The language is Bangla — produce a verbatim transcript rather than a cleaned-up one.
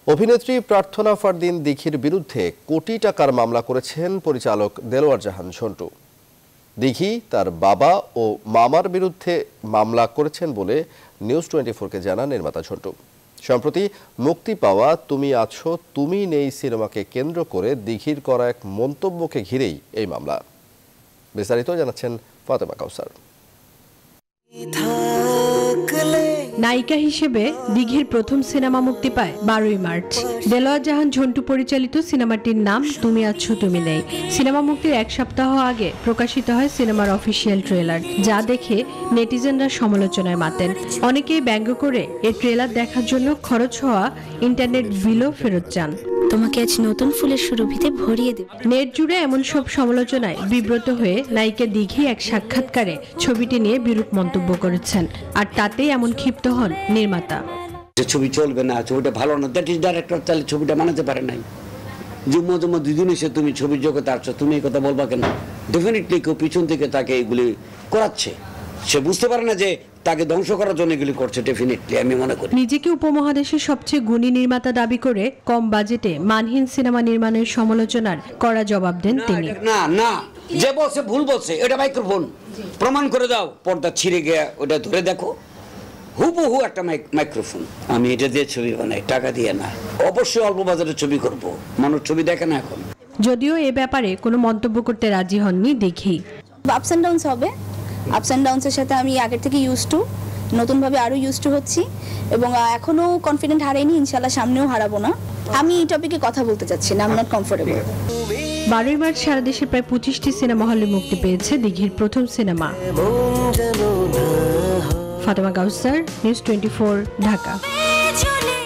অভিনেত্রী প্রার্থনা ফারদিন দিঘির বিরুদ্ধে কোটি টাকার মামলা করেছেন পরিচালক দেলোয়ার জাহান ঝন্টু। দিঘি তার বাবা ও মামার বিরুদ্ধে মামলা করেছেন বলে নিউজ টোয়েন্টি ফোরকে জানান নির্মাতা ঝন্টু। সম্প্রতি মুক্তি পাওয়া তুমি আছো তুমি নেই সিনেমাকে কেন্দ্র করে দিঘির করা এক মন্তব্যকে ঘিরেই এই মামলা। বিস্তারিত জানাচ্ছেন ফাতেমা কাউসার। নায়িকা হিসেবে দিঘির প্রথম সিনেমা মুক্তি পায় বারোই মার্চ। দেলোয়ার জাহান ঝন্টু পরিচালিত সিনেমাটির নাম তুমি আছো তুমি নেই। সিনেমা মুক্তির এক সপ্তাহ আগে প্রকাশিত হয় সিনেমার অফিসিয়াল ট্রেলার, যা দেখে নেটিজেনরা সমালোচনায় মাতেন। অনেকেই ব্যঙ্গ করে এর ট্রেলার দেখার জন্য খরচ হওয়া ইন্টারনেট বিলও ফেরত চান। তোমাকে আজ নতুন ফুলের সুরভিতে ভরিয়ে দেব। নেট জুড়ে এমন সব সমালোচনায় বিব্রত হয়ে নায়িকা দিঘি এক সাক্ষাৎকারে ছবিটি নিয়ে বিরূপ মন্তব্য করেছেন, আর তাতেই এমন ক্ষিপ্ত হন নির্মাতা। ছবি চলবে না, ছবিটা ভালো না, দ্যাট ইজ ডাইরেক্টর তাহলে ছবিটা বানাতে পারে নাই। জুম্মা জুম্মা দুদিন এসে তুমি ছবির জগতে আসছো, তুমি এই কথা বলবা কেন? ডেফিনেটলি কেউ পিছন থেকে তাকে এগুলি করাচ্ছে, সে বুঝতে পারে না যে তাকে ধ্বংস করার জন্য এগুলি করছে। ডেফিনেটলি আমি মনে করি নিজেকে উপমহাদেশের সবচেয়ে গুণী নির্মাতা দাবি করে কম বাজেটে মানহীন সিনেমা নির্মাণের সমালোচনার কড়া জবাব দেন তিনি। না না, যে বলছে ভুল বলছে, এটা মাইক্রোফোন প্রমাণ করে দাও, পর্দা ছিঁড়ে গিয়ে ওটা ধরে দেখো, হুবহু একটা মাইক্রোফোন। আমি এটা দিয়ে ছবি বানাই, টাকা দিয়ে না। অবশ্যই অল্প বাজারে ছবি করব, মানুষ ছবি দেখে না এখন। যদিও এ ব্যাপারে কোনো মন্তব্য করতে রাজি হননি দিঘি। আপস এন্ড ডাউনস হবে, আপস এন্ড ডাউনসের সাথে আমি আগের থেকে ইউজ টু, নতুনভাবে আরও ইউজ টু হচ্ছি এবং এখনও কনফিডেন্ট হারাইনি, ইনশাল্লাহ সামনেও হারাবো না। আমি এই টপিকে কথা বলতে চাচ্ছি না, আই এম নট কমফোর্টেবল। বারোই মার্চ সারা দেশে প্রায় পঁচিশটি সিনেমা হলে মুক্তি পেয়েছে দিঘির প্রথম সিনেমা। Fatema Kawsar, news twenty four, Dhaka.